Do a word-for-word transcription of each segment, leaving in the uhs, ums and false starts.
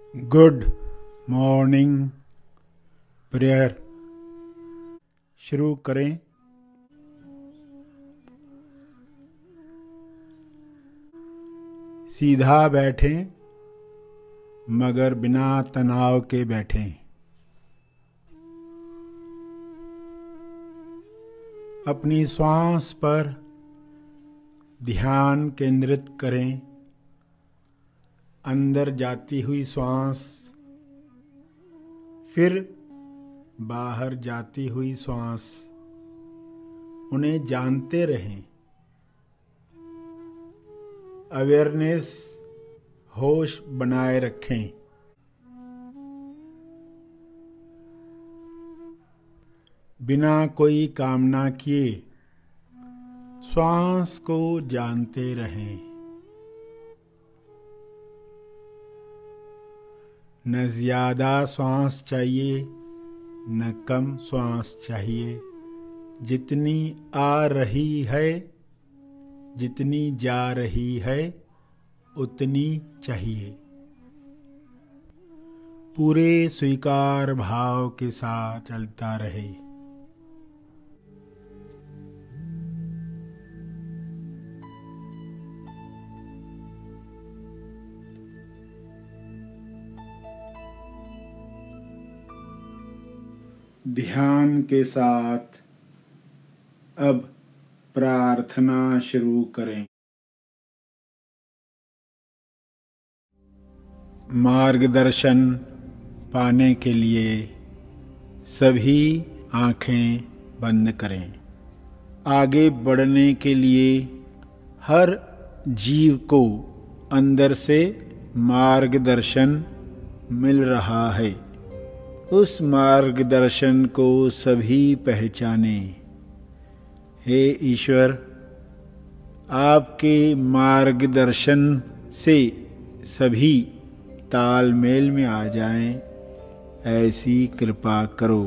Good morning prayer शुरू करें। सीधा बैठें मगर बिना तनाव के बैठें। अपनी श्वास पर ध्यान केंद्रित करें। अंदर जाती हुई श्वास, फिर बाहर जाती हुई श्वास, उन्हें जानते रहें। अवेयरनेस, होश बनाए रखें। बिना कोई कामना किए श्वास को जानते रहें। न ज्यादा श्वास चाहिए न कम श्वास चाहिए। जितनी आ रही है, जितनी जा रही है, उतनी चाहिए। पूरे स्वीकार भाव के साथ चलता रहे। ध्यान के साथ अब प्रार्थना शुरू करें। मार्गदर्शन पाने के लिए सभी आंखें बंद करें। आगे बढ़ने के लिए हर जीव को अंदर से मार्गदर्शन मिल रहा है। उस मार्गदर्शन को सभी पहचाने। हे ईश्वर, आपके मार्गदर्शन से सभी तालमेल में आ जाएं, ऐसी कृपा करो।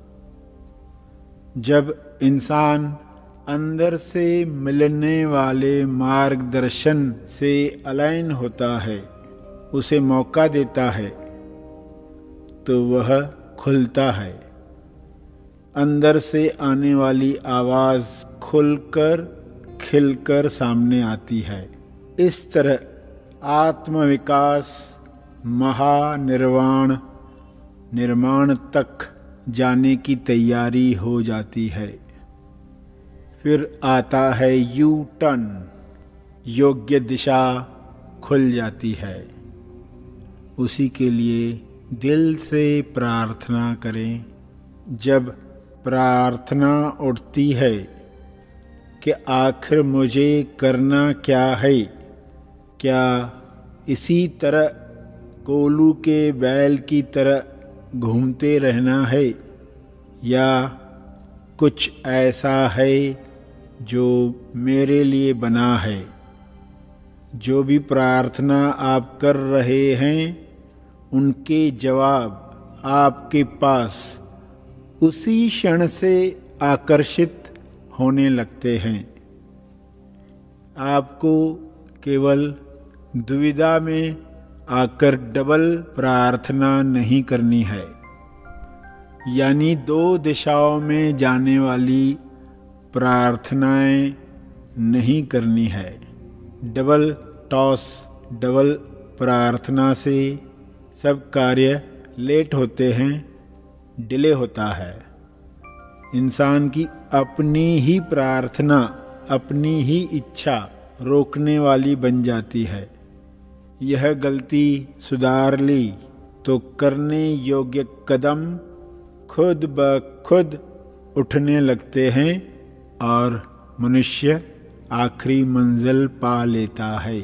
जब इंसान अंदर से मिलने वाले मार्गदर्शन से अलाइन होता है, उसे मौका देता है, तो वह खुलता है। अंदर से आने वाली आवाज खुलकर खिलकर सामने आती है। इस तरह आत्मविकास महानिर्वाण निर्माण तक जाने की तैयारी हो जाती है। फिर आता है यू टर्न, योग्य दिशा खुल जाती है। उसी के लिए दिल से प्रार्थना करें। जब प्रार्थना उठती है कि आखिर मुझे करना क्या है, क्या इसी तरह कोलू के बैल की तरह घूमते रहना है, या कुछ ऐसा है जो मेरे लिए बना है। जो भी प्रार्थना आप कर रहे हैं, उनके जवाब आपके पास उसी क्षण से आकर्षित होने लगते हैं। आपको केवल दुविधा में आकर डबल प्रार्थना नहीं करनी है, यानी दो दिशाओं में जाने वाली प्रार्थनाएं नहीं करनी है। डबल टॉस, डबल प्रार्थना से सब कार्य लेट होते हैं, डिले होता है। इंसान की अपनी ही प्रार्थना, अपनी ही इच्छा रोकने वाली बन जाती है। यह गलती सुधार ली तो करने योग्य कदम खुद ब खुद उठने लगते हैं और मनुष्य आखिरी मंजिल पा लेता है।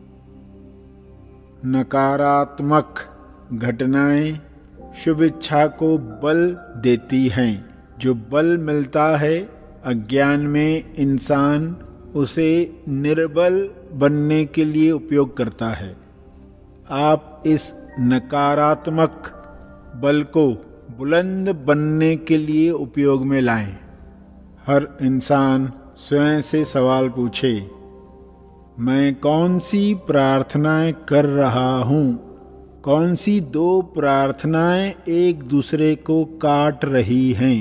नकारात्मक घटनाएं शुभ इच्छा को बल देती हैं। जो बल मिलता है अज्ञान में, इंसान उसे निर्बल बनने के लिए उपयोग करता है। आप इस नकारात्मक बल को बुलंद बनने के लिए उपयोग में लाएं। हर इंसान स्वयं से सवाल पूछे, मैं कौन सी प्रार्थनाएं कर रहा हूँ कौन सी दो प्रार्थनाएं एक दूसरे को काट रही हैं?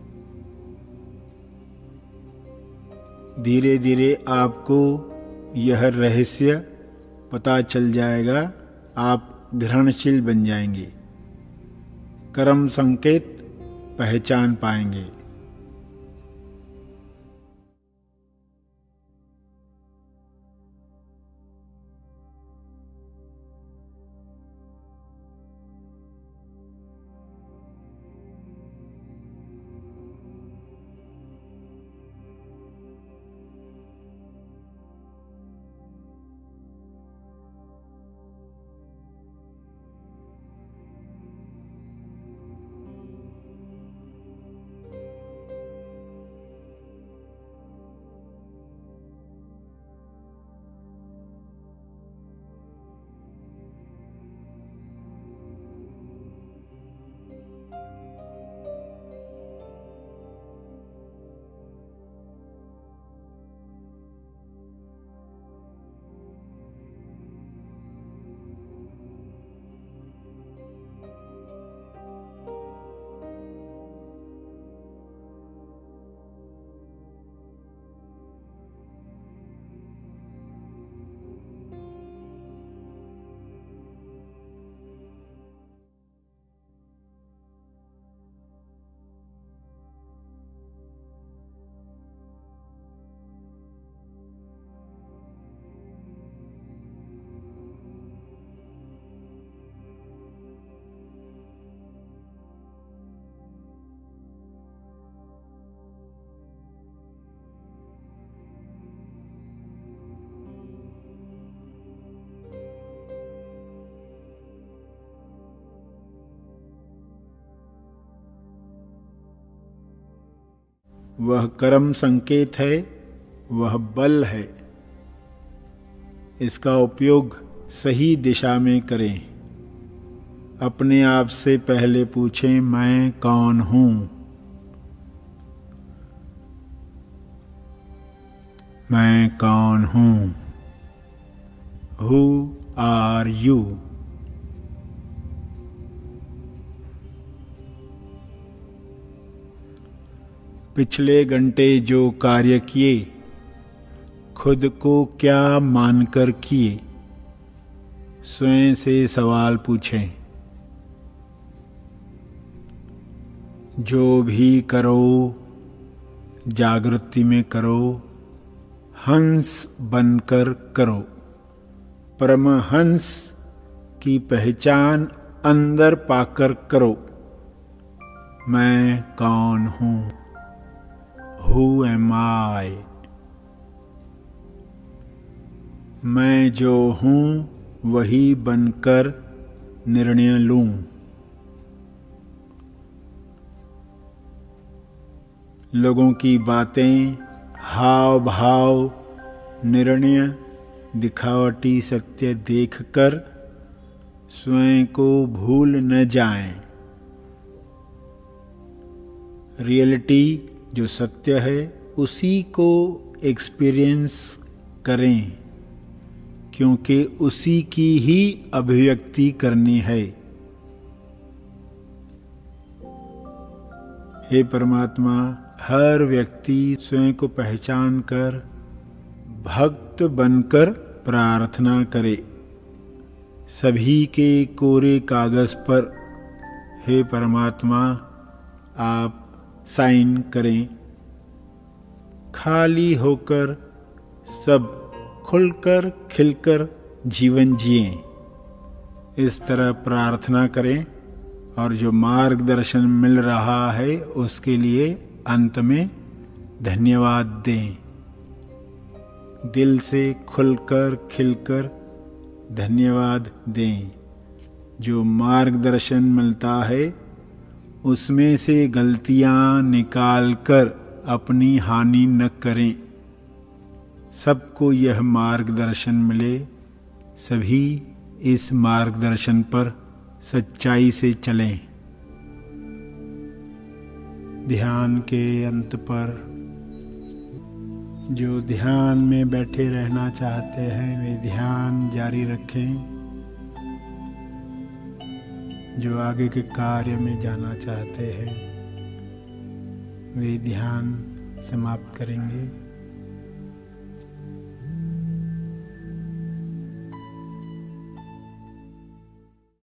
धीरे धीरे आपको यह रहस्य पता चल जाएगा, आप ग्रहणशील बन जाएंगे, कर्म संकेत पहचान पाएंगे। वह कर्म संकेत है, वह बल है। इसका उपयोग सही दिशा में करें। अपने आप से पहले पूछें, मैं कौन हूं? मैं कौन हूं? Who are you? पिछले घंटे जो कार्य किए, खुद को क्या मानकर किए? स्वयं से सवाल पूछें। जो भी करो जागृति में करो, हंस बनकर करो। परमहंस की पहचान अंदर पाकर करो। मैं कौन हूं? Who am I? मैं जो हूं वही बनकर निर्णय लूं। लोगों की बातें, हाव भाव, निर्णय, दिखावटी सत्य देखकर स्वयं को भूल न जाएं। रियलिटी जो सत्य है उसी को एक्सपीरियंस करें, क्योंकि उसी की ही अभिव्यक्ति करनी है। हे परमात्मा, हर व्यक्ति स्वयं को पहचान कर भक्त बनकर प्रार्थना करे। सभी के कोरे कागज पर हे परमात्मा आप साइन करें। खाली होकर सब खुलकर खिलकर जीवन जिएं। इस तरह प्रार्थना करें और जो मार्गदर्शन मिल रहा है उसके लिए अंत में धन्यवाद दें। दिल से खुलकर खिलकर धन्यवाद दें। जो मार्गदर्शन मिलता है उसमें से गलतियां निकालकर अपनी हानि न करें। सबको यह मार्गदर्शन मिले, सभी इस मार्गदर्शन पर सच्चाई से चलें। ध्यान के अंत पर जो ध्यान में बैठे रहना चाहते हैं वे ध्यान जारी रखें। जो आगे के कार्य में जाना चाहते हैं वे ध्यान समाप्त करेंगे।